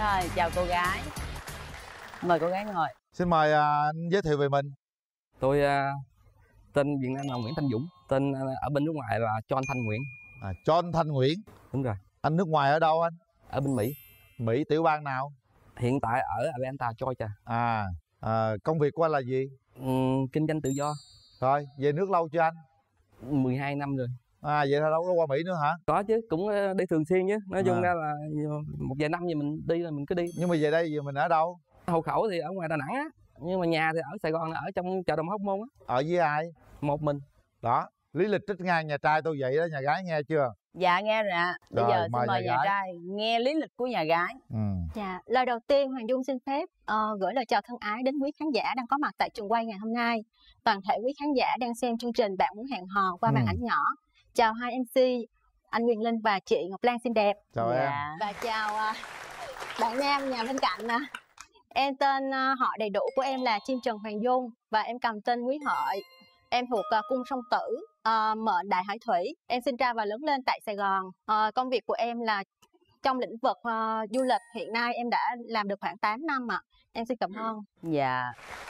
Rồi, chào cô gái. Mời cô gái ngồi. Xin mời anh giới thiệu về mình. Tôi tên Việt Nam là Nguyễn Thanh Dũng. Tên ở bên nước ngoài là John Thanh Nguyễn. John Thanh Nguyễn. Đúng rồi. Anh nước ngoài ở đâu anh? Ở bên Mỹ. Mỹ tiểu bang nào? Hiện tại ở Atlanta, Georgia. Công việc của anh là gì? Kinh doanh tự do. Rồi, về nước lâu chưa anh? 12 năm rồi. Vậy là đâu có qua Mỹ nữa hả? Có chứ, cũng đi thường xuyên chứ. Nói chung ra là một vài năm gì mình đi là mình cứ đi. Nhưng mà về đây giờ mình ở đâu? Hộ khẩu thì ở ngoài Đà Nẵng á, nhưng mà nhà thì ở Sài Gòn, ở trong chợ Đồng Hóc Môn á. Ở với ai? Một mình. Đó, lý lịch trích ngang nhà trai tôi vậy đó, nhà gái nghe chưa? Dạ nghe rồi ạ. Bây giờ xin mời nhà trai nghe lý lịch của nhà gái. Dạ, lời đầu tiên Hoàng Dung xin phép gửi lời chào thân ái đến quý khán giả đang có mặt tại trường quay ngày hôm nay. Toàn thể quý khán giả đang xem chương trình Bạn Muốn Hẹn Hò qua màn ảnh nhỏ. Chào hai MC anh Quyền Linh và chị Ngọc Lan xinh đẹp. Chào em. Và chào bạn nam nhà bên cạnh. Em tên họ đầy đủ của em là Chim Trần Hoàng Dung và em cầm tên Quý Hợi. Em thuộc cung Song Tử, mệnh Đại Hải Thủy. Em sinh ra và lớn lên tại Sài Gòn. Công việc của em là trong lĩnh vực du lịch. Hiện nay em đã làm được khoảng 8 năm ạ. Em xin cảm ơn. Dạ.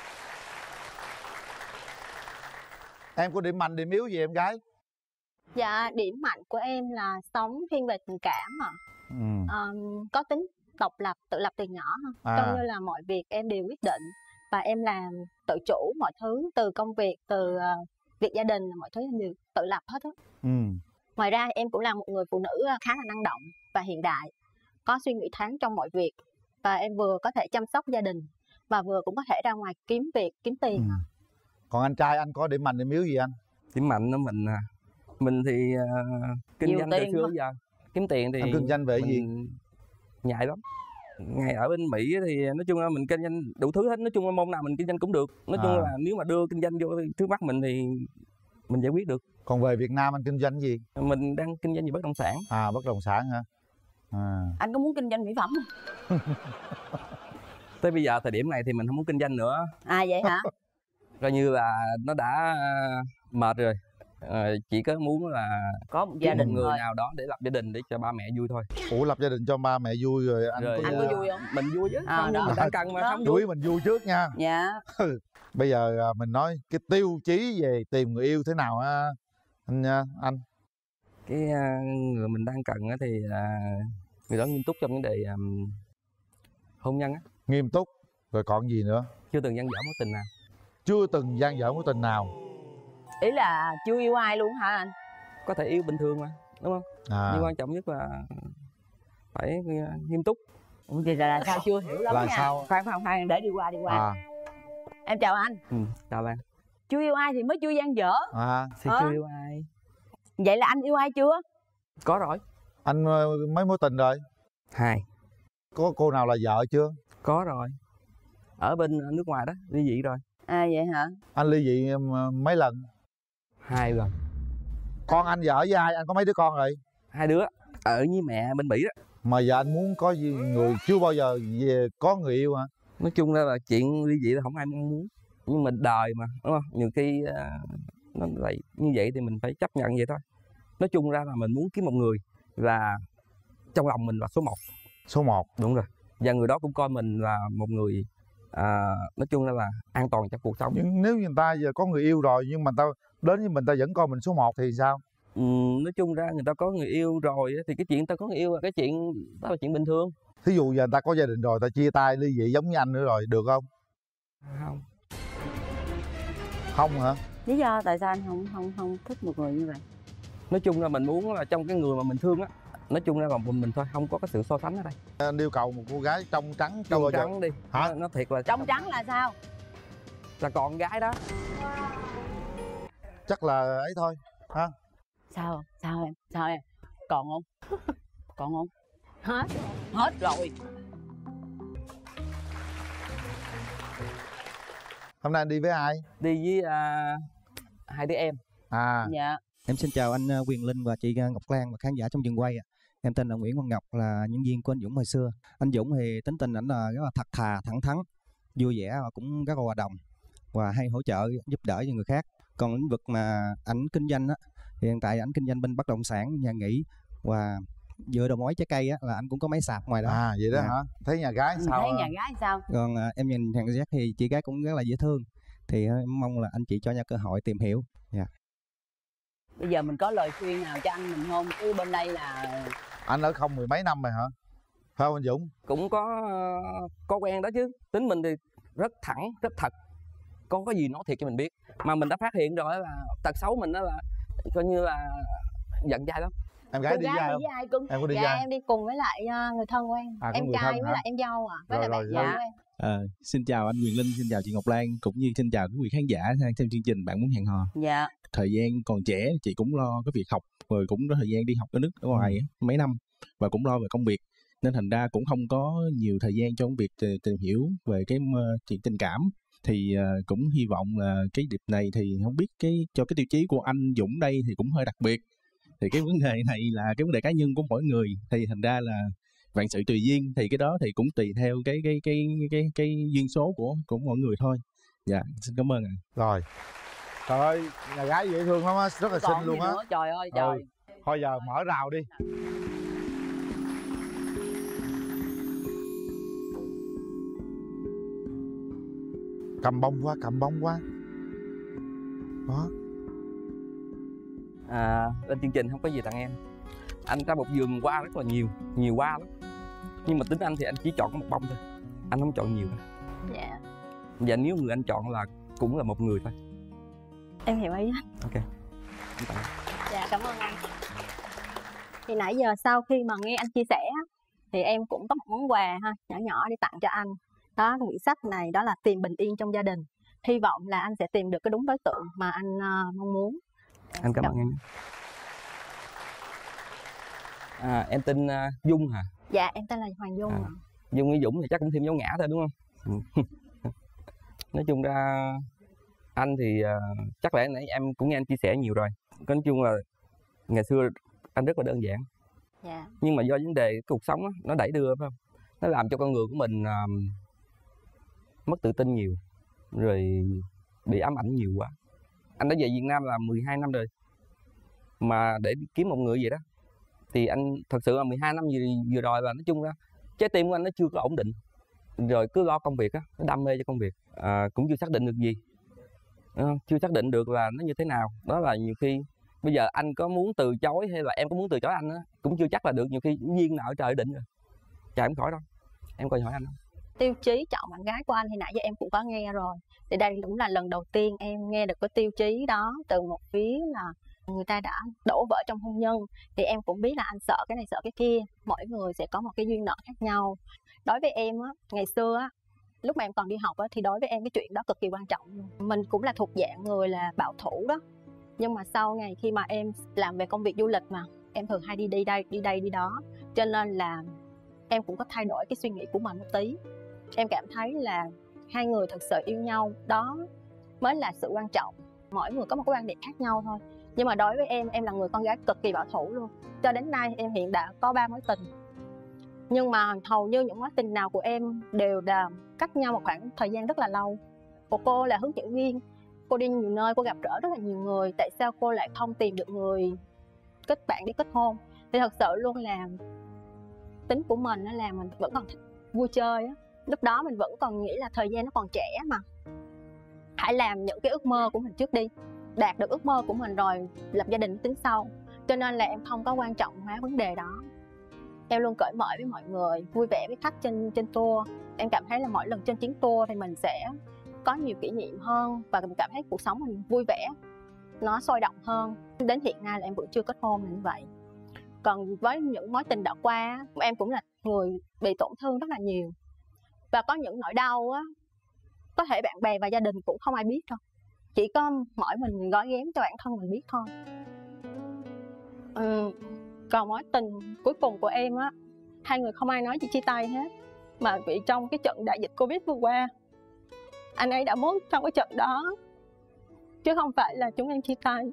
Em có điểm mạnh điểm yếu gì em gái? Dạ, điểm mạnh của em là sống thiên về tình cảm ạ. Có tính độc lập, tự lập từ nhỏ. Trong như là mọi việc em đều quyết định. Và em làm tự chủ mọi thứ, từ công việc, từ việc gia đình, mọi thứ em đều tự lập hết á. Ngoài ra em cũng là một người phụ nữ khá là năng động và hiện đại, có suy nghĩ thoáng trong mọi việc. Và em vừa có thể chăm sóc gia đình và vừa cũng có thể ra ngoài kiếm việc, kiếm tiền. Còn anh trai anh có điểm mạnh điểm yếu gì anh? Điểm mạnh đó mình thì kinh doanh từ xưa đến giờ. Kiếm tiền thì anh kinh doanh về gì? Nhạy lắm. Ngày ở bên Mỹ thì nói chung là mình kinh doanh đủ thứ hết. Nói chung là môn nào mình kinh doanh cũng được. Nói chung là nếu mà đưa kinh doanh vô trước mắt mình thì mình giải quyết được. Còn về Việt Nam anh kinh doanh gì? Mình đang kinh doanh về bất động sản. Bất động sản hả? Anh có muốn kinh doanh mỹ phẩm không? Tới bây giờ thời điểm này thì mình không muốn kinh doanh nữa. Vậy hả? Coi như là nó đã mệt rồi. Chỉ có muốn là có một gia đình một người thôi. nào đó để lập gia đình để cho ba mẹ vui thôi. Ủa lập gia đình cho ba mẹ vui rồi anh có vui không? Mình vui chứ. Mình đang cần mà không vui. Mình vui trước nha. Dạ. Bây giờ mình nói cái tiêu chí về tìm người yêu thế nào á anh? Cái người mình đang cần thì người đó nghiêm túc trong vấn đề hôn nhân á. Nghiêm túc. Rồi còn gì nữa? Chưa từng dang dở mối tình nào. Chưa từng dang dở mối tình nào. Ý là chưa yêu ai luôn hả anh? Có thể yêu bình thường mà, đúng không? Nhưng quan trọng nhất là phải nghiêm túc. Thì là sao chưa hiểu lắm là nha. sao? Khoan để đi qua. Em chào anh. Chào bạn. Chưa yêu ai thì mới chưa dang dở. Thì chưa yêu ai. Vậy là anh yêu ai chưa? Có rồi. Anh mấy mối tình rồi? 2. Có cô nào là vợ chưa? Có rồi. Ở bên nước ngoài đó, ly dị rồi. Vậy hả? Anh ly dị mấy lần? 2 lần. Con anh vợ với ai? Anh có mấy đứa con rồi? 2 đứa. Ở với mẹ bên Mỹ đó. Mà giờ anh muốn có người chưa bao giờ về có người yêu hả? Nói chung là chuyện ly dị là không ai mong muốn. Nhưng mà đời mà, đúng không? Nhiều khi nó lại như vậy thì mình phải chấp nhận vậy thôi. Nói chung ra là mình muốn kiếm một người là trong lòng mình là số 1. Số 1. Đúng rồi. Và người đó cũng coi mình là một người nói chung là an toàn cho cuộc sống. Nhưng nếu như người ta giờ có người yêu rồi nhưng mà ta đến với mình ta vẫn coi mình số 1 thì sao? Nói chung ra người ta có người yêu rồi thì cái chuyện ta có người yêu là cái chuyện đó là chuyện bình thường. Thí dụ giờ người ta có gia đình rồi, ta chia tay ly dị giống như anh nữa rồi, được không? Không. Không hả? Lý do tại sao anh không thích một người như vậy? Nói chung là mình muốn là trong cái người mà mình thương á, nói chung là bằng mình thôi, không có cái sự so sánh ở đây. Anh yêu cầu một cô gái trong trắng trong trắng đi. Hả? Nó thiệt là trong trắng là sao? Là con gái đó. Chắc là ấy thôi ha. Sao em còn không? Còn không? Hết rồi. Hôm nay anh đi với ai? Đi với 2 đứa em. Dạ. Em xin chào anh Quyền Linh và chị Ngọc Lan và khán giả trong trường quay. Em tên là Nguyễn Văn Ngọc, là nhân viên của anh Dũng hồi xưa. Anh Dũng thì tính tình ảnh là rất là thật thà, thẳng thắn, vui vẻ và cũng rất là hòa đồng và hay hỗ trợ giúp đỡ cho người khác. Còn lĩnh vực mà ảnh kinh doanh á, thì hiện tại ảnh kinh doanh bên bất động sản, nhà nghỉ và dựa đầu mối trái cây á là anh cũng có máy sạp ngoài đó. À vậy đó Dạ. hả? Thấy nhà gái sao? Thấy nhà gái sao? Còn em nhìn thằng Jack thì chị gái cũng rất là dễ thương, thì mong là anh chị cho nhau cơ hội tìm hiểu. Dạ. Bây giờ mình có lời khuyên nào cho anh mình không? Chứ bên đây là Anh ở không 10 mấy năm rồi hả? Phải không anh Dũng? Cũng có quen đó chứ. Tính mình thì rất thẳng, rất thật. Có gì nói thiệt cho mình biết. Mà mình đã phát hiện rồi là tật xấu mình đó là coi như là giận trai lắm. Em gái đi với ai đi không? với ai cưng? Em có đi Dạ với ai? em đi cùng với lại người thân của em. À, có em người trai thân với hả? lại em dâu với Rồi, lại bạn rồi, dâu dạ. của em. Xin chào anh Quyền Linh, xin chào chị Ngọc Lan, cũng như xin chào quý vị khán giả đang xem chương trình Bạn Muốn Hẹn Hò. Dạ. Thời gian còn trẻ, chị cũng lo cái việc học, rồi cũng có thời gian đi học ở nước ở ngoài mấy năm, và cũng lo về công việc, nên thành ra cũng không có nhiều thời gian cho việc tìm hiểu về cái chuyện tình cảm. Thì cũng hy vọng là cái dịp này thì không biết cho cái tiêu chí của anh Dũng đây thì cũng hơi đặc biệt. Thì cái vấn đề này là cái vấn đề cá nhân của mỗi người, thì thành ra là vạn sự tùy duyên, thì cái đó thì cũng tùy theo cái duyên số của mỗi người thôi. Dạ, xin cảm ơn ạ. Rồi. Trời ơi, nhà gái dễ thương lắm á, rất là Còn xinh luôn gì á. nữa? Trời ơi trời. Thôi giờ mở rào đi. Cầm bông quá, cầm bông quá. Đó. Lên chương trình không có gì tặng em. Anh ra một vườn hoa rất là nhiều hoa lắm. Nhưng mà tính anh thì anh chỉ chọn có một bông thôi. Anh không chọn nhiều đâu. Dạ. Và nếu người anh chọn là cũng là một người thôi. Em hiểu ý anh. Ok. Anh tặng. Dạ cảm ơn anh. Thì nãy giờ sau khi mà nghe anh chia sẻ thì em cũng có một món quà nhỏ nhỏ để tặng cho anh. Đó, quyển sách này đó là Tìm Bình Yên Trong Gia Đình. Hy vọng là anh sẽ tìm được cái đúng đối tượng mà anh mong muốn. Anh cảm ơn em. Em tên Dung hả? Dạ em tên là Hoàng Dung. Dung với Dũng thì chắc cũng thêm dấu ngã thôi đúng không? Nói chung ra anh thì chắc lẽ nãy em cũng nghe anh chia sẻ nhiều rồi. Nói chung là ngày xưa anh rất là đơn giản. Dạ. Nhưng mà do vấn đề cuộc sống đó, nó đẩy đưa phải không? Nó làm cho con người của mình mất tự tin nhiều, rồi bị ám ảnh nhiều quá. Anh đã về Việt Nam là 12 năm rồi, mà để kiếm một người vậy đó thì anh thật sự là 12 năm vừa rồi là nói chung ra trái tim của anh nó chưa có ổn định, rồi cứ lo công việc á, nó đam mê cho công việc, cũng chưa xác định được gì, chưa xác định được là nó như thế nào. Đó là nhiều khi bây giờ anh có muốn từ chối hay là em có muốn từ chối anh á cũng chưa chắc là được, nhiều khi duyên nợ trời định rồi, chạy không khỏi đâu. Em coi hỏi anh không? Tiêu chí chọn bạn gái của anh thì nãy giờ em cũng có nghe rồi. Thì đây cũng là lần đầu tiên em nghe được cái tiêu chí đó từ một phía là người ta đã đổ vỡ trong hôn nhân. Thì em cũng biết là anh sợ cái này sợ cái kia, mỗi người sẽ có một cái duyên nợ khác nhau. Đối với em á, ngày xưa á, lúc mà em còn đi học á, thì đối với em cái chuyện đó cực kỳ quan trọng. Mình cũng là thuộc dạng người là bảo thủ đó. Nhưng mà sau này khi mà em làm về công việc du lịch mà em thường hay đi đây đi đó, cho nên là em cũng có thay đổi cái suy nghĩ của mình một tí. Em cảm thấy là hai người thật sự yêu nhau, đó mới là sự quan trọng. Mỗi người có một cái quan điểm khác nhau thôi. Nhưng mà đối với em là người con gái cực kỳ bảo thủ luôn. Cho đến nay em hiện đã có 3 mối tình. Nhưng mà hầu như những mối tình nào của em đều là cách nhau một khoảng thời gian rất là lâu. Cô là hướng dẫn viên, cô đi nhiều nơi, cô gặp gỡ rất là nhiều người. Tại sao cô lại không tìm được người kết bạn để kết hôn? Thì thật sự luôn là tính của mình là mình vẫn còn thích vui chơi á. Lúc đó mình vẫn còn nghĩ là thời gian nó còn trẻ mà, hãy làm những cái ước mơ của mình trước đi, đạt được ước mơ của mình rồi lập gia đình tính sau. Cho nên là em không có quan trọng hóa vấn đề đó. Em luôn cởi mở với mọi người, vui vẻ với khách trên tour. Em cảm thấy là mỗi lần trên chuyến tour thì mình sẽ có nhiều kỷ niệm hơn, và mình cảm thấy cuộc sống mình vui vẻ, nó sôi động hơn. Đến hiện nay là em vẫn chưa kết hôn là như vậy. Còn với những mối tình đã qua, em cũng là người bị tổn thương rất là nhiều. Và có những nỗi đau á, có thể bạn bè và gia đình cũng không ai biết đâu. Chỉ có mỗi mình gói ghém cho bản thân mình biết thôi. Còn mối tình cuối cùng của em á, hai người không ai nói gì chia tay hết. Mà vì trong cái trận đại dịch Covid vừa qua, anh ấy đã mất trong cái trận đó, chứ không phải là chúng em chia tay.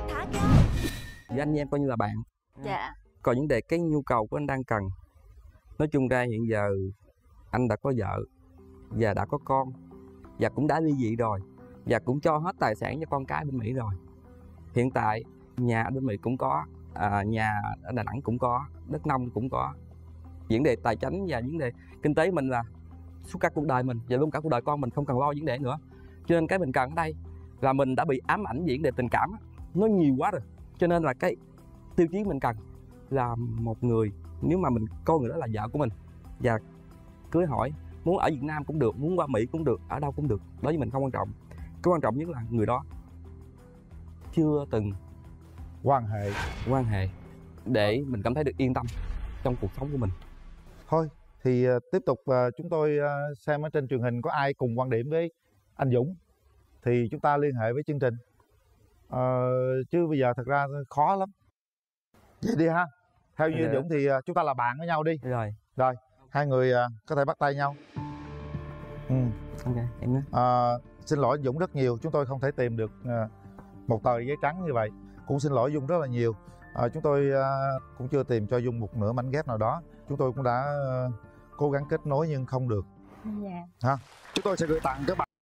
Với anh em coi như là bạn. Dạ. Còn vấn đề cái nhu cầu của anh đang cần Nói chung ra hiện giờ anh đã có vợ và đã có con và cũng đã ly dị rồi và cũng cho hết tài sản cho con cái bên Mỹ rồi. Hiện tại nhà ở bên Mỹ cũng có, nhà ở Đà Nẵng cũng có, đất nông cũng có. Vấn đề tài chính và vấn đề kinh tế mình là suốt cả cuộc đời mình và luôn cả cuộc đời con mình không cần lo vấn đề nữa. Cho nên cái mình cần ở đây là mình đã bị ám ảnh vấn đề tình cảm nó nhiều quá rồi. Cho nên là cái tiêu chí mình cần là một người, nếu mà mình coi người đó là vợ của mình và cưới hỏi, muốn ở Việt Nam cũng được, muốn qua Mỹ cũng được, ở đâu cũng được, đối với mình không quan trọng. Cái quan trọng nhất là người đó chưa từng quan hệ để mình cảm thấy được yên tâm trong cuộc sống của mình. Thôi thì tiếp tục chúng tôi xem ở trên truyền hình có ai cùng quan điểm với anh Dũng thì chúng ta liên hệ với chương trình. Chứ bây giờ thật ra khó lắm. Vậy đi ha. Theo như Dũng thì chúng ta là bạn với nhau đi. Rồi hai người có thể bắt tay nhau. Ok, em nhé. Xin lỗi Dũng rất nhiều, chúng tôi không thể tìm được một tờ giấy trắng như vậy. Cũng xin lỗi Dung rất là nhiều. Chúng tôi cũng chưa tìm cho Dung một nửa mảnh ghép nào đó. Chúng tôi cũng đã cố gắng kết nối nhưng không được. Dạ. Ha. Chúng tôi sẽ gửi tặng các bạn